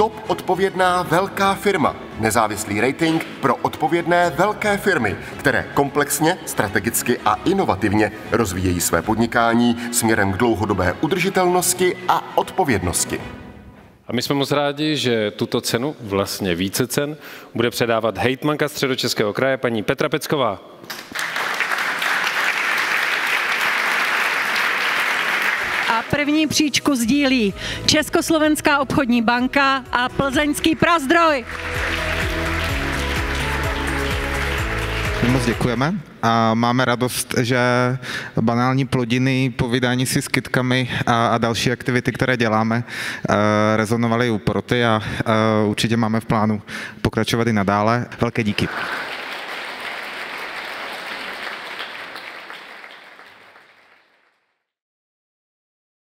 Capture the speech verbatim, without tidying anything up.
Top odpovědná velká firma. Nezávislý rating pro odpovědné velké firmy, které komplexně, strategicky a inovativně rozvíjejí své podnikání směrem k dlouhodobé udržitelnosti a odpovědnosti. A my jsme moc rádi, že tuto cenu, vlastně více cen, bude předávat hejtmanka Středočeského kraje paní Petra Pecková. A první příčku sdílí Československá obchodní banka a Plzeňský Prazdroj. Moc děkujeme a máme radost, že banální plodiny, povídání si s kytkami a, a další aktivity, které děláme, rezonovaly u poroty a určitě máme v plánu pokračovat i nadále. Velké díky.